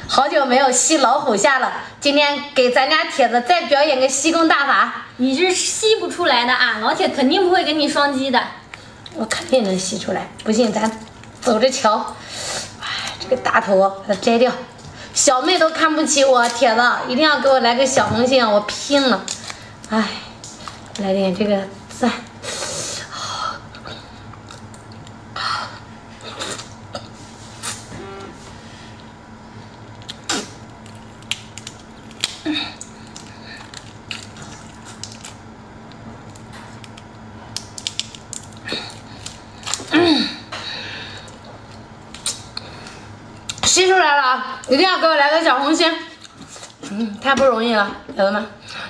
好久没有吸老虎虾了，今天给咱家铁子再表演个吸功大法。 你是吸不出来的啊，老铁肯定不会跟你双击的。 我肯定能吸出来，不信咱走着瞧。哎，这个大头把它摘掉，小妹都看不起我，铁子一定要给我来个小红心，我拼了！哎，来点这个赞。吸出来了啊！一定要给我来个小红心。太不容易了，友们。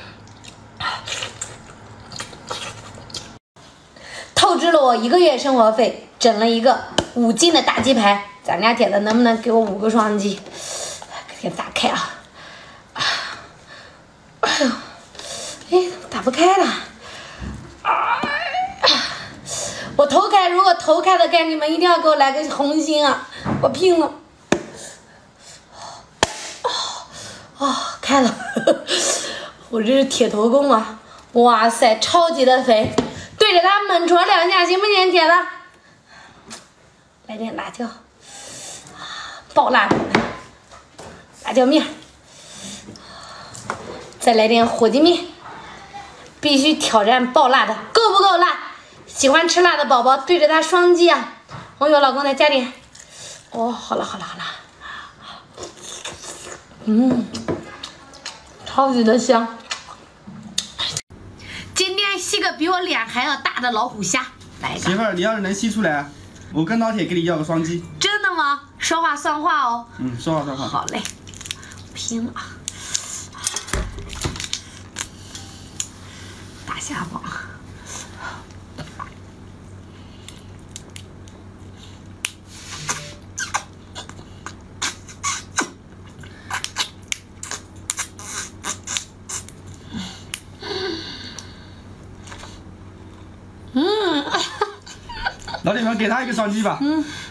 透支了我1个月生活费，整了一个5斤的大鸡排。咱家铁子能不能给我5个双击？给打开啊！哎呦，哎，打不开了。我头开，如果头开的干，你们一定要给我来个红心啊！我拼了。开了，我这是铁头功啊！哇塞，超级的肥，对着它猛戳2下，行不行，铁子？来点辣椒，爆辣的辣椒面，再来点火鸡面，必须挑战爆辣的，够不够辣？喜欢吃辣的宝宝对着它双击啊！红油老公再加点，哦，好了，超级的香。今天吸个比我脸还要大的老虎虾，来一个。 媳妇儿，你要是能吸出来，我跟老铁给你要个双击。 真的吗？说话算话哦。 说话算话。 好嘞，拼了！大虾棒。 老铁们，给他一个双击吧。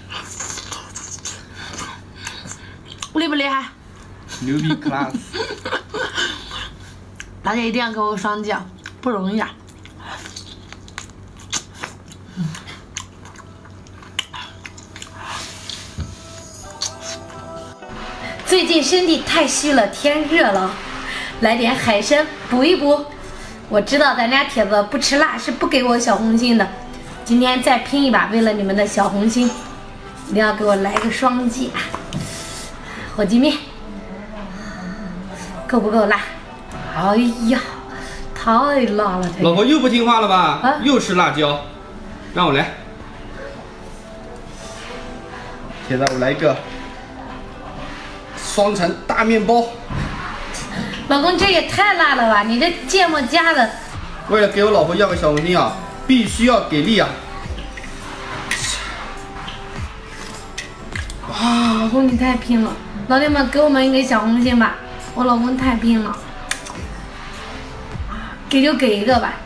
厉不厉害？ 牛逼 class！ 老铁一定要给我个双击啊，不容易啊。最近身体太虚了，天热了，来点海参补一补。我知道咱家铁子不吃辣是不给我小红心的，今天再拼一把，为了你们的小红心，一定要给我来个双击啊！火鸡面够不够辣？哎呀，太辣了！ 老婆又不听话了吧？又吃辣椒，让我来。铁子，我来一个双层大面包。 老公，这也太辣了吧！你这芥末加的。 为了给我老婆要个小红心啊，必须要给力啊！ 哇，老公你太拼了！老铁们，给我们一个小红心吧！我老公太拼了，给就给一个吧。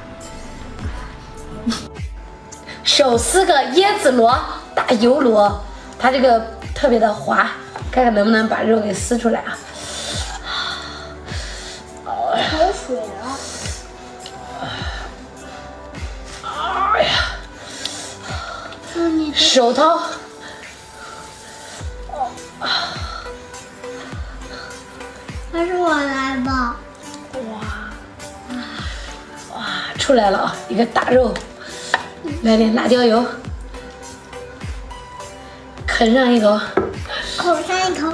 手撕个椰子螺、大油螺，它这个特别的滑，看看能不能把肉给撕出来啊！ 口水了。 哎呀，手套。 还是我来吧。 哇，出来了啊！一个大肉，来点辣椒油，啃上一口， 口上一口，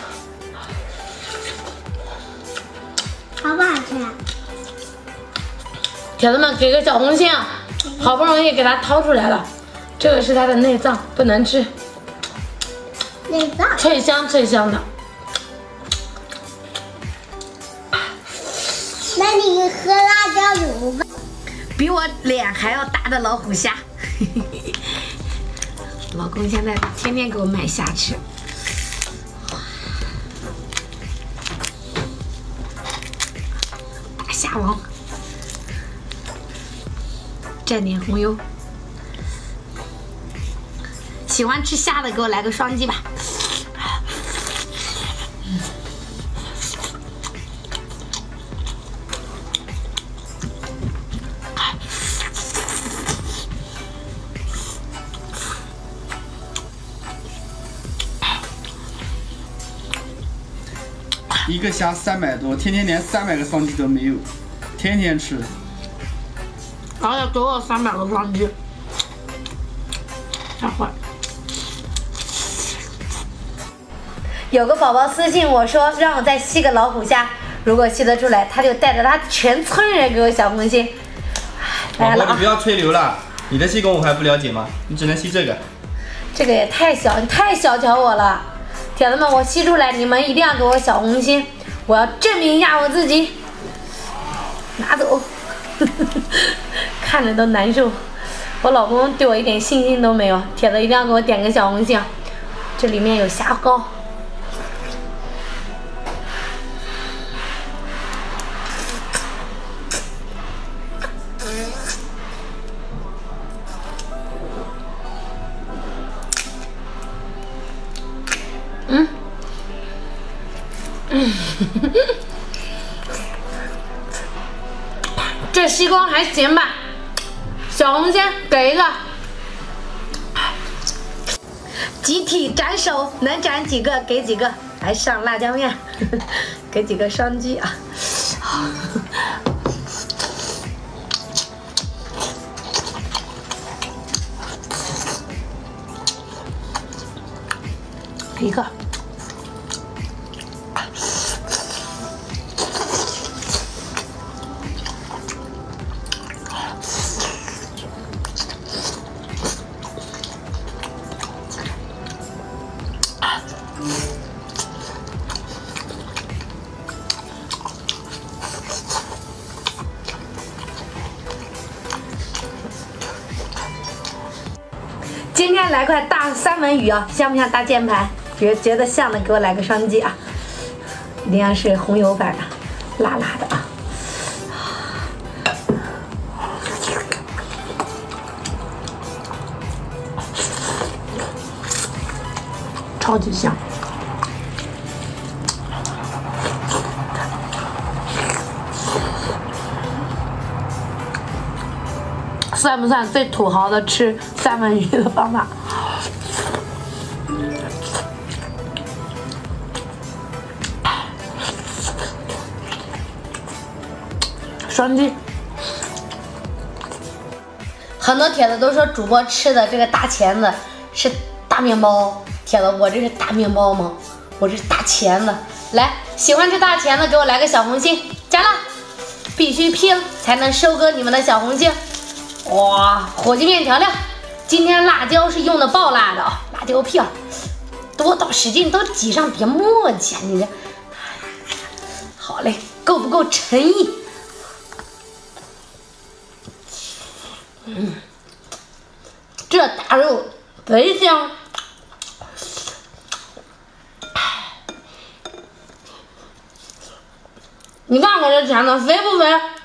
好不好吃啊？ 铁子们给个小红心啊！好不容易给它掏出来了，这个是它的内脏，不能吃。 内脏脆香脆香的。 那你喝辣椒油吧。 比我脸还要大的老虎虾，老公现在天天给我买虾吃。大虾王，蘸点红油。喜欢吃虾的给我来个双击吧。 一个虾300多，天天连300个双击都没有，天天吃。 然后要给我300个双击，太坏。有个宝宝私信我说让我再吸个老虎虾，如果吸得出来，他就带着他全村人给我小红心。来了啊！ 你不要吹牛了，你的气功我还不了解吗？你只能吸这个。 这个也太小，你太小瞧我了，铁子们，我吸出来，你们一定要给我小红心，我要证明一下我自己。拿走。看着都难受，我老公对我一点信心都没有。铁子一定要给我点个小红心，这里面有虾膏。这吸光还行吧，小红心给一个，集体斩首，能斩几个给几个，还上辣椒面，给几个双击啊！一个。今天来块大三文鱼啊，像不像大键盘？觉得像的，给我来个双击啊！一定要是红油版的，辣辣的啊！超级香。算不算最土豪的吃三文鱼的方法？双击。很多帖子都说主播吃的这个大钳子是大面包，帖子我这是大面包吗？我这是大钳子。来，喜欢吃大钳子给我来个小红心，加辣，必须拼才能收割你们的小红心。哇，火鸡面调料，今天辣椒是用的爆辣的啊，辣椒片，多到使劲都挤上，别磨叽，你这，好嘞，够不够诚意？这大肉贼香，你看我这钳子肥不肥？